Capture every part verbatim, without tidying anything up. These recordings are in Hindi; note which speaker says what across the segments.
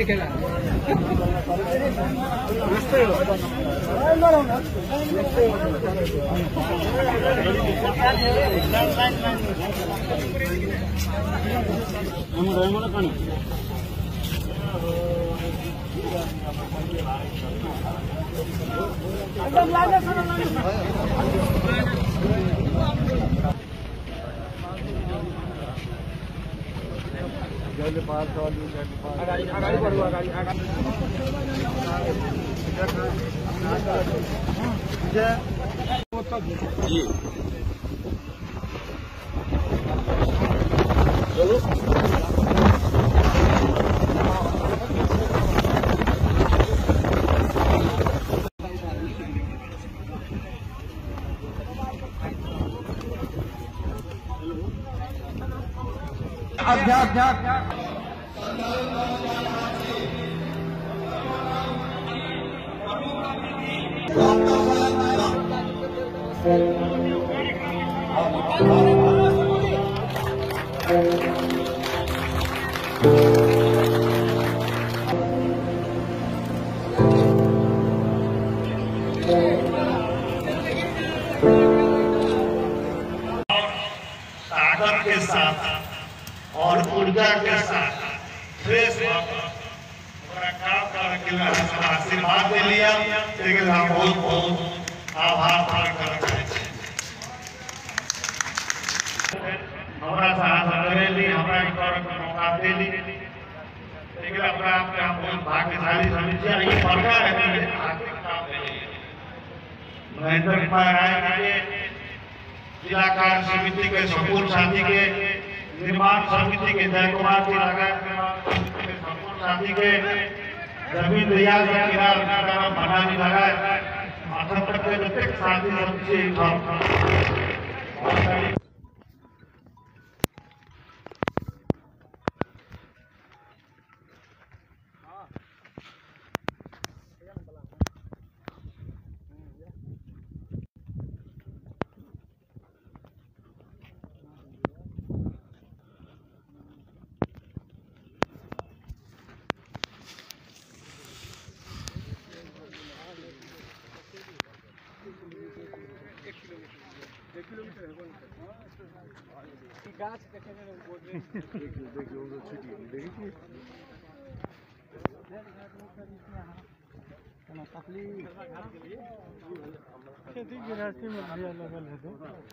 Speaker 1: देखेगा अगाडि अगाडि बढ्नु अगाडि अगाडि जी चलो अध्यात्म
Speaker 2: ताकत के साथ और ऊर्जा के साथ फ्रेश काम करने के लिए आशीर्वाद दे लिया, लेकिन हम बहुत बहुत आभार प्रकट करते हैं। हमारा सहायता करेली, हमारा एक बार मौका देली, लेकिन अपने आप में हम बहुत भाग्यशाली समझिए। ये सरकार है आर्थिक काम दे महेंद्र कुमार राय के जिला कार्य समिति के संपूर्ण साथी के निर्माण समिति के जय कुमार जी लगायत संपूर्ण साथी के जमीन रियाज बनानी लगाए अठहत्तर के प्रत्येक साथी सबसे
Speaker 1: गाछ देखेंगे
Speaker 3: देखिए वो छुट्टी देखिए खेती गृहस्थी में भी लगल है तो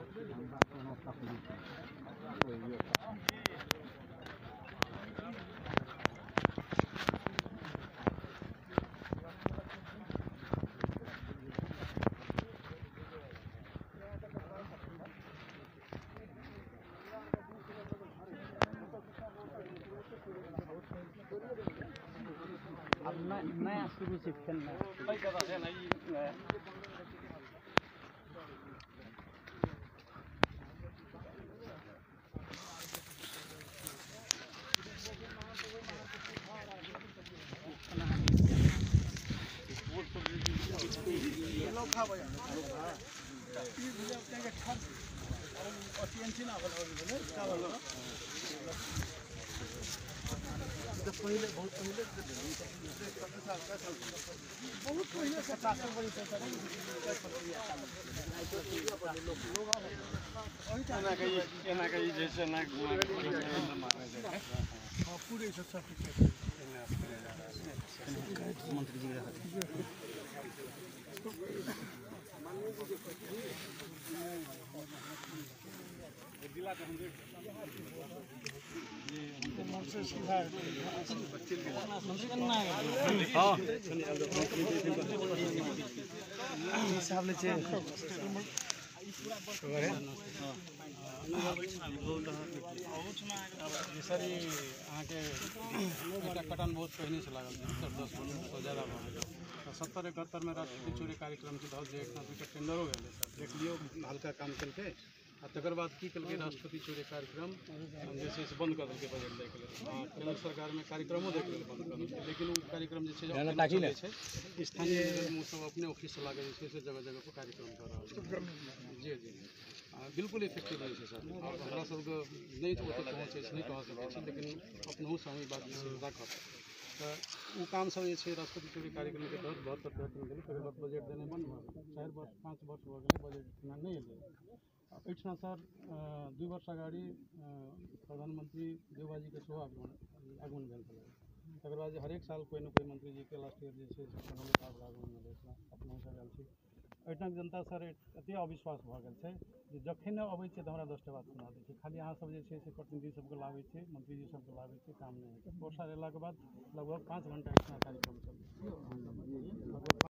Speaker 1: नया शुरू से खेलना पहले बहुत पहले बहुत पहले पचास बड़ी जैसे ना पूरे मंत्री जी हिसाब से सर अहाँ के कटन बहुत पहले से लागल दस सौ ज्यादा सत्तर इकहत्तर में राष्ट्रपति चोरी कार्यक्रम के तहत एक दुटा टेंडरो गए देख लियो हल्का काम करके तकर बाद की कल राष्ट्रपति चोरी कार्यक्रम जैसे से बंद कर दिल बजट देख केंद्र सरकार में कार्यक्रमों देख बंद कर दिल, लेकिन वो कार्यक्रम जैसे स्थानीय सब अपने ऑफिस से लागे जैसे जगह जगह पर कार्यक्रम कर रहा है। जी जी बिल्कुल इफेक्टिव नहीं है सर। हमारा सबके नहीं तो पहुँचे नहीं कह सकते, लेकिन अपनों से हम बात रख तऽ ओ काम सब जे छै राष्ट्रपति चोरी कार्यक्रम के तहत बहत्तर तिहत्तर भेलै तकर बाद बजट देने बंद भऽ गेलै चारि वर्ष पाँच वर्ष भऽ गेलै बजट एहिठिना नहि एलै एहिठिना सर दुइ वर्ष अगाड़ी प्रधानमंत्री देवबाजीके सेहो आगमन आगमन भेल छलै तकर बाद जे हरेक साल कोइ ने कोइ मंत्री जी के लास्ट ईयर जे छै से आगमन भेलै अपना सब आयल छी एहिठाम जनता सर एतेक अविश्वास भऽ गेल छै जे जखन अबै छै तऽ हमरा दस टा बात सुना दै छै खाली अहाँ सब जे छै से प्रतिनिधि सबके लाबै छै मंत्री जी सबके लाबै छै काम नहि होइ छै वर्षा एलाके बाद लगभग पाँच घंटा एहिठिना कार्यक्रम चलै छै लगभग